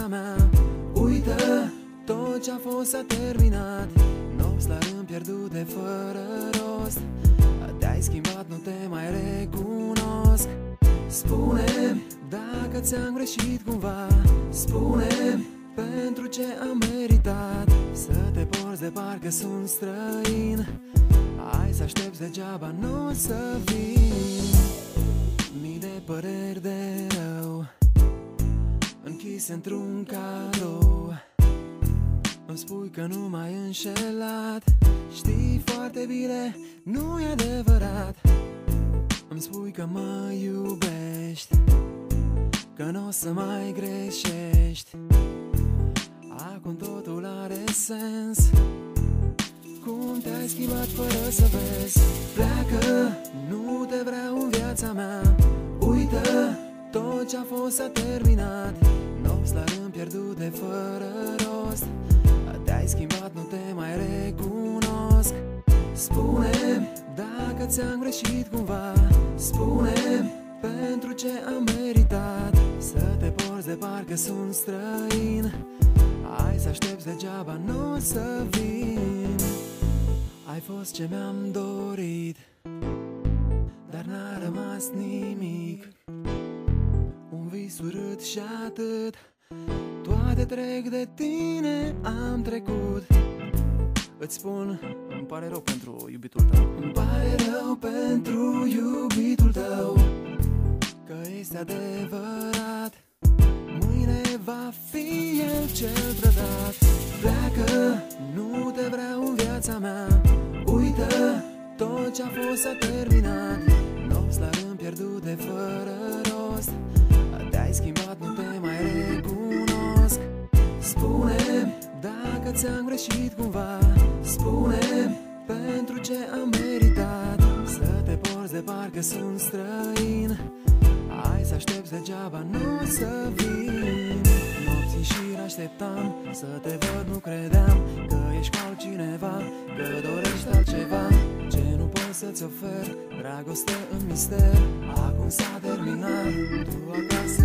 viața mea. Uită, tot ce-a fost s-a terminat. Nopți la rând pierdute fără rost. Te-ai schimbat, nu te mai recunosc. Spune-mi dacă ți-am greșit cumva. Spune-mi pentru ce am meritat să te porți de parcă sunt străin. Hai să aștepți degeaba, nu o să vin. Mii de păreri de rău închise într-un cadou. Îmi spui că nu m-ai înșelat. Știi foarte bine, nu e adevărat. Îmi spui că mă iubești, că n-o să mai greșești. Acum totul are sens. Cum te-ai schimbat fără să vezi? Pleacă, nu te vreau în viața mea. Uită, tot ce-a fost s-a terminat. Nopți la rând pierdute fără rost. Te-ai schimbat, nu te mai recunosc. Spune-mi dacă ți-am greșit cumva. Spune-mi pentru ce am meritat să te porți de parcă sunt străin. Hai să aștepți degeaba, nu o să vin. Ai fost ce mi-am dorit, dar n-a rămas nimic. Un vis urât și atât. Toate trec de tine, am trecut. Îți spun, îmi pare rău pentru iubitul tău. Îmi pare rău pentru iubitul tău, că este adevărat. Mâine va fi el cel trădat. Pleacă, nu te vreau în viața mea. Uită, tot ce-a fost s-a terminat. Nopți la rând pierdute fără rost. Te-ai schimbat, nu te mai recunosc. Spune-mi dacă ți-am greșit cumva. Spune-mi pentru ce am meritat să te porți de parcă sunt străin. Hai să aștepți degeaba, nu o să vin. Nopții șir așteptam să te văd, nu credeam că ești cu altcineva, că dorești altceva ce nu pot să-ți ofer. Dragoste în mister, acum s-a terminat. Tu acasă